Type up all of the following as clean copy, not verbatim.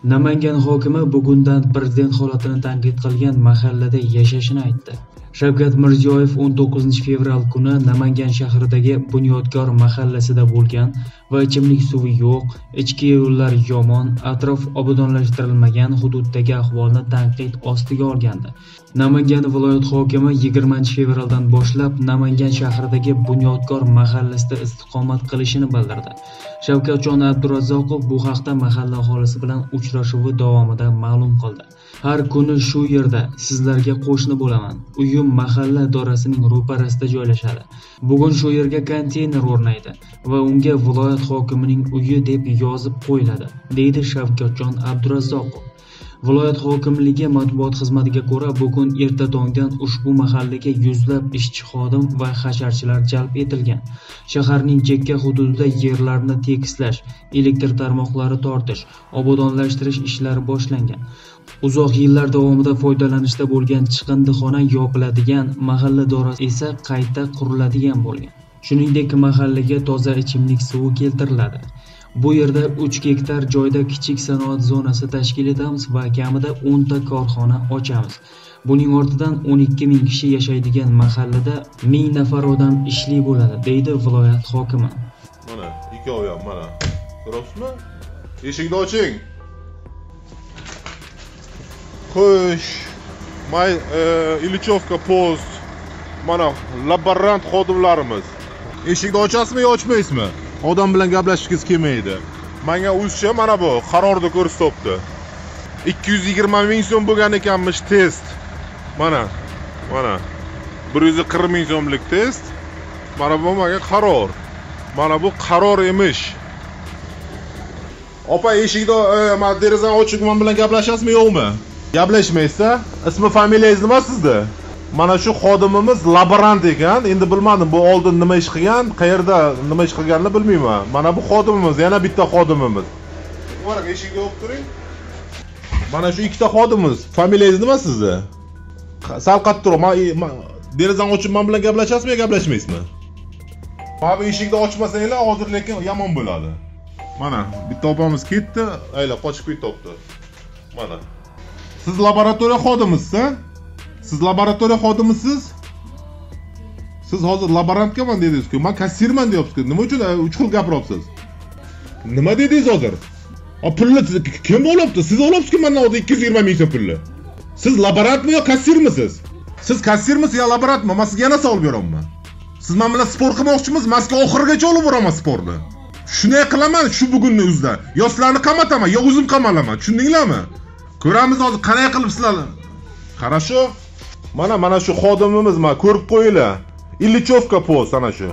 Namangan hokimi bugundan prezident holatini tanqid qilgan mahallada yashashini aytdi. Shavkat Mirziyoyev 19 fevral kuni Namangan shahridagi Bunyodkor mahallasida bo'lgan va ichimlik suvi yo'q, ichki yo'llar yomon, atrof obodonlashtirilmagan hududdagi ahvolni tanqid ostiga olgandi. Namangan viloyat hokimi 20 fevraldan boshlab Namangan shahridagi Bunyodkor mahallasida istiqomat qilishini bildirdi. Shavkatjon Abdurazzoqov bu haqda mahalla aholisi bilan uchrashuvi davomida ma'lum qildi. Har kuni shu yerda sizlarga qo'shni bo'laman. Uyim mahalla idorasining ro'parasida joylashadi. Bugun shu yerga konteyner o'rnaydi va unga viloyat hokimining uyi deb yozib qo'yiladi, deydi Shavkatjon Abdurazzoqov. Viloyat hokimligi matbuot xizmatiga ko'ra, bugun erta tongdan ushbu mahallaga yuzlab ishchi xodim va hasharchilar jalb etilgan. Shaharning chekka hududida yerlarni tekislash, elektr tarmoqlari tortish, obodonlashtirish ishlari boshlangan. Uzoq yillar davomida foydalanishda bo'lgan chiqindixona yopiladigan, mahalla idorasi esa qayta quriladigan bo'lgan. Shuningdek, mahallaga toza ichimlik suvi keltiriladi. Bu yerda 3 gektar joyda kichik sanoat zonasi tashkil etamiz va kamida 10 ta korxona ochamiz. Buning ortidan 12 ming kishi yashaydigan mahallada 1000 nafar odam ishli bo'ladi, deydi viloyat hokimi. Mana ikkovi ham mana. Ko'ryapsizmi? Eshikni oching. Xo'sh, Ilichovka post. Mana laborant xodimlarimiz. Eshikni ochasizmi yo ochmaysizmi? Odam bilan gaplashishgiz kelmaydi. Menga o'zcha mana bu qarorda ko'rsatibdi. 220 ming so'm bo'lgan ekanmish test. Mana 140 ming so'mlik test. Mana bu menga qaror. Mana bu qaror emish. Opa, eshikni men derazani ochib men bilan gaplashasizmi yo'qmi? Gaplashmaysiz-a? Ismi familiyangiz nima sizda? Mana shu xodimimiz laborant ekan. Endi bilmadim bu oldin nima ish qilgan, qayerda nima ish qilganini bilmayman. Mana bu xodimimiz, yana bitta xodimimiz. Mana eshikni o'qib turing. Mana shu ikkita xodimimiz. Familiyangiz nima sizda? Sal qat turing. Men derazani ochib men bilan gaplashasizmi yo gaplashmaysizmi? Mana bu eshikni ochmasanglar hozir lekin yomon bo'ladi. Mana bitta opamiz ketdi, aylab qochib ketibdi. Mana. Siz laboratoriya xodimisiz-a? Siz laboratoriya xodimisiz? Siz hozir laborantga men dedingiz-ku, men kassirman deyapsiz-ku. Nima uchun uch xil gapiryapsiz? Nima dedingiz hozir? Pulni kim olibdi? Siz olibsiz-ku mendan hozir 220 ming so'm pulni. Siz laborantmi yo kassirmisiz? Siz kassirmisiz yo laborantmi? Men sizga yana savol beraman. Siz men bilan sport qilmoqchimisiz? Men sizga oxirigacha olib boraman sportni. Shunday qilaman shu bugunni o'zida. Yo sizlarni qamataman, yo o'zim qamalaman. Tushundinglarmi? Ko'ramiz hozir qanday qilib sizlarni. Хорошо? Mana shu xodimimiz men ko'rib qo'yinglar. Ilichovka post ana shu.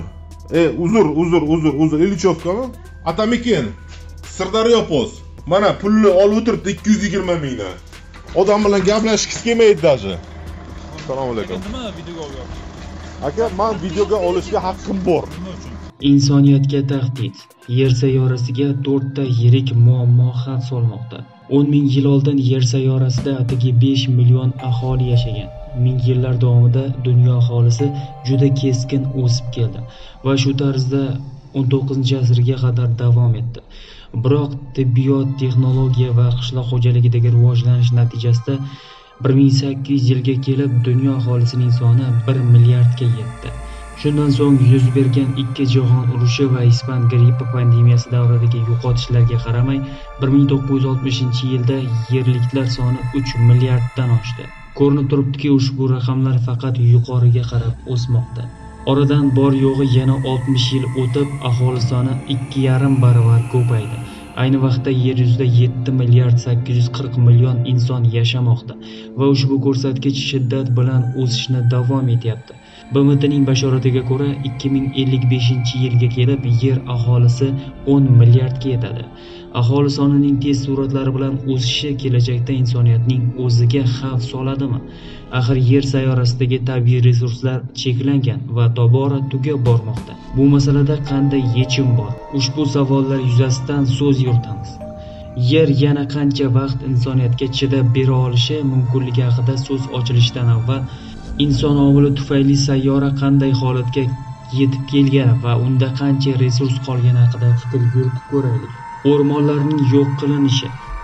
Uzr, Ilichovkami? Atamikin. Sirdaryo post. Mana pulni olib o'tiribdi 220 mingdan. Odam bilan gaplashishga kelmaydi даже. Assalomu alaykum. Nima videoga olyapsiz? Aka, men videoga olishga haqqim bor. Insoniyatga tahdid. Yer sayyorasiga 4 ta yirik muammo xavf solmoqda. 10 ming yil oldin yer sayyorasida atigi 5 million aholi yashagan. Ming yillar davomida dunyo aholisi juda keskin o'sib keldi va shu tarzda 19-asrga qadar davom etdi. Biroq tibbiyot, texnologiya va qishloq xo'jaligidagi rivojlanish natijasida 1800 yilga kelib dunyo aholisining soni 1 milliardga yetdi. Shundan so'ng yuz bergan ikki jahon urushi va ispan grippi pandemiyasi davridagi yo'qotishlarga qaramay, 1960-yilda yerliklar soni 3 milliarddan oshdi. Ko'rinib turibdiki, ushbu raqamlar faqat yuqoriga qarab o'smoqda. Oradan bor yo'g'i yana 60 yil o'tib, aholi soni 2,5 baravar ko'paydi. Ayni vaqtda yer yuzida 7 milliard 840 million inson yashamoqda va ushbu ko'rsatkich shiddat bilan o'sishni davom etyapti. BMTning bashoratiga ko'ra 2055-yilga kelib yer aholisi 10 milliardga yetadi. Aholi sonining tez sur'atlari bilan o'sishi kelajakda insoniyatning o'ziga xavf soladimi? Axir yer sayyorasidagi tabiiy resurslar cheklangan va tobora tugab bormoqda. Bu masalada qanday yechim bor? Ushbu savollar yuzasidan so'z yuritamiz. Yer yana qancha vaqt insoniyatga chidab bera olishi mumkinligi haqida so'z ochilishidan avval inson omili tufayli sayyora qanday holatga yetib kelgan va unda qancha resurs qolgani haqida fikr yuritib ko'raylik. O'rmonlarning yo'q qilinishi,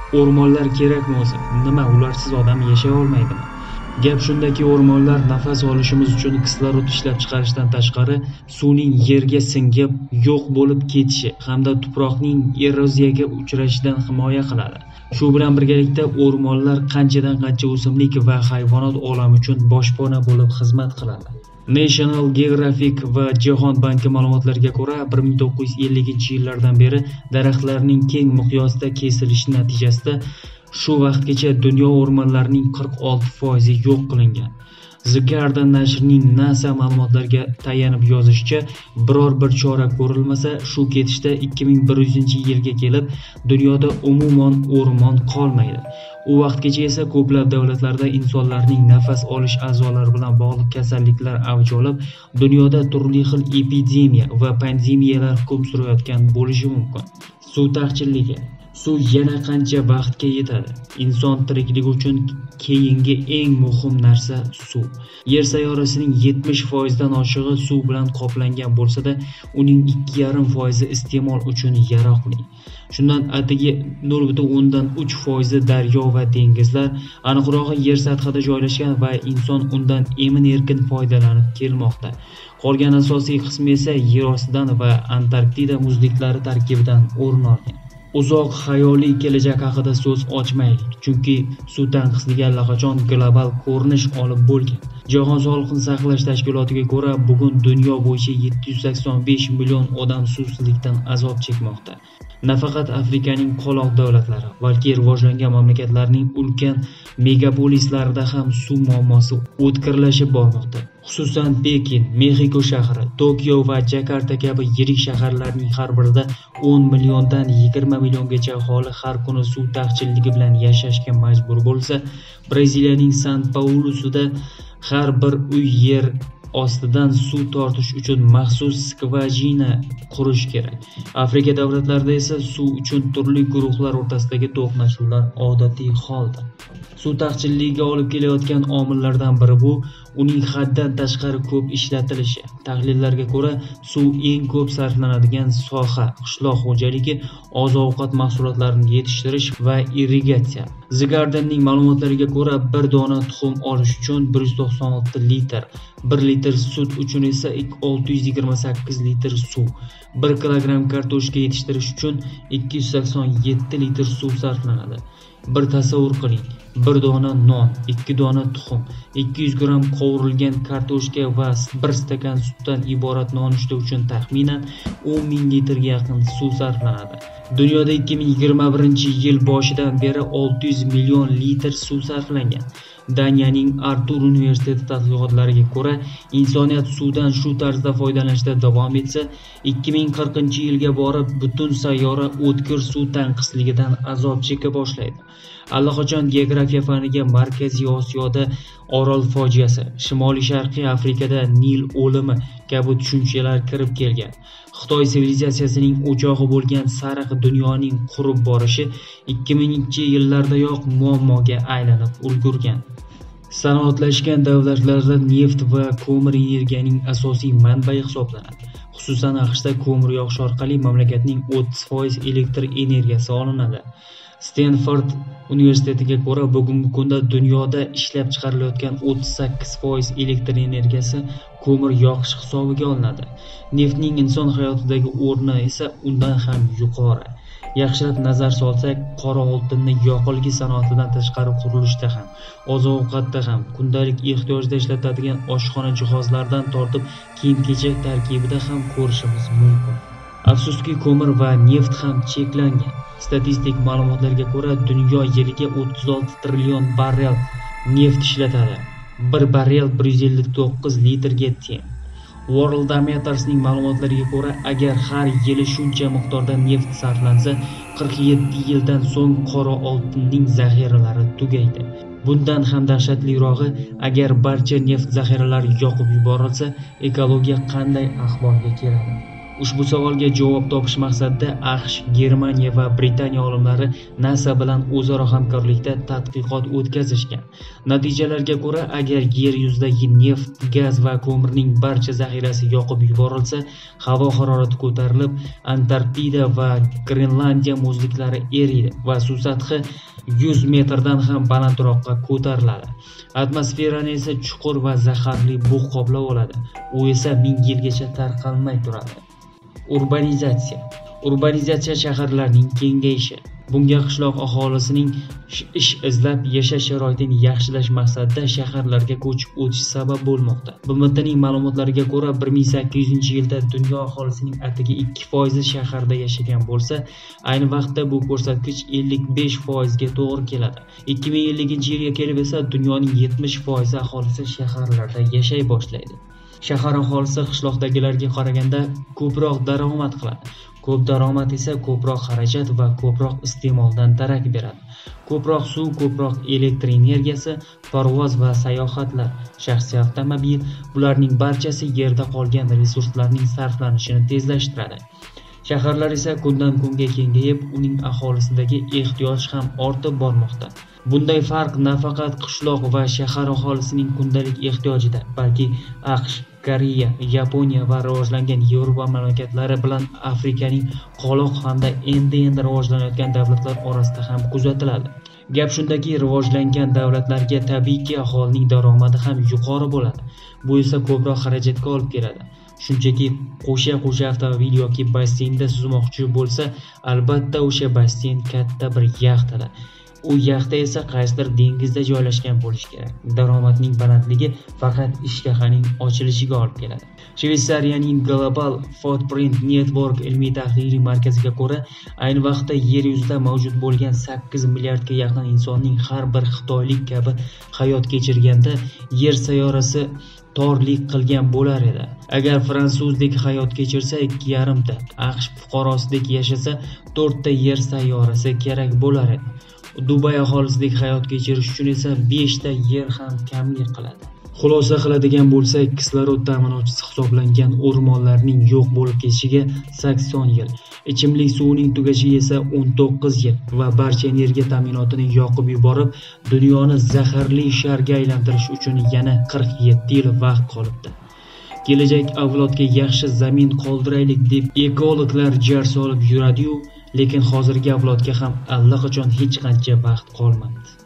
O'rmonlar kerakmi o'zi? Nima, ularsiz odam yashay olmaydimi? Gap shundaki, o'rmonlar nafas olishimiz uchun kislorod ishlab chiqarishdan tashqari, suvning yerga singib yo'q bo'lib ketishi hamda tuproqning eroziyaga uchrashidan himoya qiladi. Shu bilan birgalikda o'rmonlar qanchadan qancha o'simlik va hayvonot olami uchun boshpana bo'lib xizmat qiladi. National Geographic va Jahon banki ma'lumotlariga ko'ra, 1950-yillardan beri daraxtlarning keng miqyosda kesilishi natijasida shu vaqtgacha dunyo o'rmonlarining 46% yo'q qilingan. The Guardian nashrining NASA ma'lumotlariga tayanib yozishicha, biror bir chora ko'rilmasa, shu ketishda 2100-yilga kelib dunyoda umuman o'rmon qolmaydi. U vaqtgacha esa ko'plab davlatlarda insonlarning nafas olish a'zolari bilan bog'liq kasalliklar avj olib, dunyoda turli xil epidemiya va pandemiyalar hukm surayotgan bo'lishi mumkin. Suv taqchilligi. Suv yana qancha vaqtga yetadi? Inson tirikligi uchun keyingi eng muhim narsa suv. Yer sayyorasining 70% dan oshig'i suv bilan qoplangan bo'lsa-da, uning 2,5% iste'mol uchun yaroqli. Shundan atigi 0,3% daryo va dengizlar, aniqrog'i yer sathida joylashgan va inson undan emin-erkin foydalanib kelmoqda. Qolgan asosiy qismi esa yer ostidan va Antarktida muzliklari tarkibidan o'rin olgan. Uzoq xayoliy kelajak haqida so'z ochmaylik, chunki suv tanqisligi allaqachon global ko'rinish olib bo'lgan. Jahon Sog'liqni saqlash tashkilotiga ko'ra, bugun dunyo bo'yicha 785 million odam suvsizlikdan azob chekmoqda. Nafaqat Afrikaning qoloq davlatlari, balki rivojlangan mamlakatlarning ulkan megapolislarida ham suv muammosi o'tkirlashib bormoqda. Xususan Pekin, Mexiko shahri, Tokio va Jakarta kabi yirik shaharlarning har birida 10 milliondan 20 milliongacha aholi har kuni suv taqchilligi bilan yashashga majbur bo'lsa, Braziliyaning San-Paulusida har bir uy yer ostidan suv tortish uchun maxsus skvajina qurish kerak. Afrika davlatlarida esa suv uchun turli guruhlar o'rtasidagi to'qnashuvlar odatiy holdir. Suv taqchilligiga olib kelayotgan omillardan biri bu uning haddan tashqari ko'p ishlatilishi. Tahlillarga ko'ra, suv eng ko'p sarflanadigan soha qishloq xo'jaligi, oziq-ovqat mahsulotlarini yetishtirish va irrigatsiya. The Guardian'ning ma'lumotlariga ko'ra, bir dona tuxum olish uchun 196 litr, 1 litr sut uchun esa 628 litr suv, 1 kilogramm kartoshka yetishtirish uchun 287 litr suv sarflanadi. Bir tasavvur qiling, bir dona non, 2 dona tuxum, 200 gram qovurilgan kartoshka va 1 stakan sutdan iborat nonushta uchun taxminan 10 ming litrga yaqin suv sarflanadi. Dunyoda 2021-yil boshidan beri 600 million litr suv sarflangan. Daniyaning Artur universiteti tadqiqotlariga ko'ra, insoniyat suvdan shu tarzda foydalanishda davom etsa, 2040-yilga borib butun sayyora o'tkir suv tanqisligidan azob cheka boshlaydi. Allaqachon geografiya faniga Markaziy Osiyoda Orol fojiasi, Shimoliy Sharqiy Afrikada Nil o'limi kabi tushunchalar kirib kelgan. Xitoy sivilizatsiyasining o'chog'i bo'lgan sariq dunyoning qurib borishi 2000-yillardayoq muammoga aylanib ulgurgan. Sanoatlashgan davlatlarda neft va ko'mir energiyaning asosiy manbai hisoblanadi. Xususan AQShda ko'mir yoqish orqali mamlakatning 30% elektr energiyasi olinadi. Stanford universitetiga ko'ra, bugungi kunda dunyoda ishlab chiqarilayotgan 38% elektr energiyasi ko'mir yoqish hisobiga olinadi. Neftning inson hayotidagi o'rni esa undan ham yuqori. Yaxshilab nazar solsak, qora oltinni yoqilg'i sanoatidan tashqari qurilishda ham, oziq-ovqatda ham, kundalik ehtiyojda ishlatadigan oshxona jihozlaridan tortib kiyim-kechak tarkibida ham ko'rishimiz mumkin. Afsuski, ko'mir va neft ham cheklangan. Statistik ma'lumotlarga ko'ra, dunyo yiliga 36 trillion barrel neft ishlatadi. 1 barrel 159 litrga teng. Worldometers'ning ma'lumotlariga ko'ra, agar har yili shuncha miqdorda neft sarflansa, 47 yildan so'ng qora oltinning zaxiralari tugaydi. Bundan ham dahshatlirog'i, agar barcha neft zaxiralari yoqib yuborilsa, ekologiya qanday ahvolga keladi? Ushbu savolga javob topish maqsadida AQSh, Germaniya va Britaniya olimlari NASA bilan o'zaro hamkorlikda tadqiqot o'tkazishgan. Natijalarga ko'ra, agar yer yuzidagi neft, gaz va ko'mirning barcha zaxirasi yoqib yuborilsa, havo harorati ko'tarilib, Antarktida va Grenlandiya muzliklari eriydi va suv sathi 100 metrdan ham balandroqqa ko'tariladi. Atmosferani esa chuqur va zaharli bug' qoplab oladi. U esa 1000 yilgacha tarqalmay turadi. Urbanizatsiya shaharlarning kengayishi. Bunga qishloq aholisining ish izlab yashash sharoitini yaxshilash maqsadida shaharlarga ko'chib o'tish sabab bo'lmoqda. BMTning ma'lumotlariga ko'ra, 1800-yilda dunyo aholisining atigi 2% shaharda yashagan bo'lsa, ayni vaqtda bu ko'rsatkich 55% ga to'g'ri keladi. 2050-yilga kelib esa dunyoning 70% aholisi shaharlarda yashay boshlaydi. Shahar aholisi qishloqdagilarga qaraganda ko'proq daromad qiladi. Ko'p daromad esa ko'proq xarajat va ko'proq iste'moldan darak beradi. Ko'proq suv, ko'proq elektr energiyasi, parvoz va sayohatlar, shaxsiy avtomobil, bularning barchasi yerda qolgan resurslarning sarflanishini tezlashtiradi. Shaharlar esa kundan kunga kengayib, uning aholisidagi ehtiyoj ham ortib bormoqda. Bunday farq nafaqat qishloq va shahar aholisining kundalik ehtiyojida, balki AQSh, Koreya, Yaponiya va rivojlangan Yevropa mamlakatlari bilan Afrikaning qoloq hamda endi rivojlanayotgan davlatlar orasida ham kuzatiladi. Gap shundaki, rivojlangan davlatlarga tabiiyki aholining daromadi ham yuqori bo'ladi. Bu esa ko'proq xarajatga olib keladi. Shunchaki qo'sha avtomobil yoki basseynda suzmoqchi bo'lsa, albatta o'sha basseyn katta bir yaxtada. U yaxta esa qaysidir dengizda joylashgan bo'lishi kerak. Daromadning balandligi faqat ishtahaning ochilishiga olib keladi. Shveysariyaning Global Footprint Network ilmiy tahliliy markaziga ko'ra, ayni vaqtda yer yuzida mavjud bo'lgan 8 milliardga yaqin insonning har bir xitoylik kabi hayot kechirganda yer sayyorasi torlik qilgan bo'lar edi. Agar fransuzdek hayot kechirsa 2,5 ta, AQSh fuqarosidek yashasa 4 ta yer sayyorasi kerak bo'lar edi. Dubay aholisidek hayot kechirish uchun esa 5 ta yer ham kamlik qiladi. Xulosa qiladigan bo'lsak, kislorod ta'minotchisi hisoblangan o'rmonlarning yo'q bo'lib ketishiga 80 yil, ichimlik suvining tugashiga esa 19 yil va barcha energiya ta'minotini yoqib yuborib, dunyoni zaharli sharga aylantirish uchun yana 47 yil vaqt qolibdi. Kelajak avlodga yaxshi zamin qoldiraylik deb ekologlar jar solib yuradi-yu, lekin hozirgi avlodga ham allaqachon hech qancha vaqt qolmadi.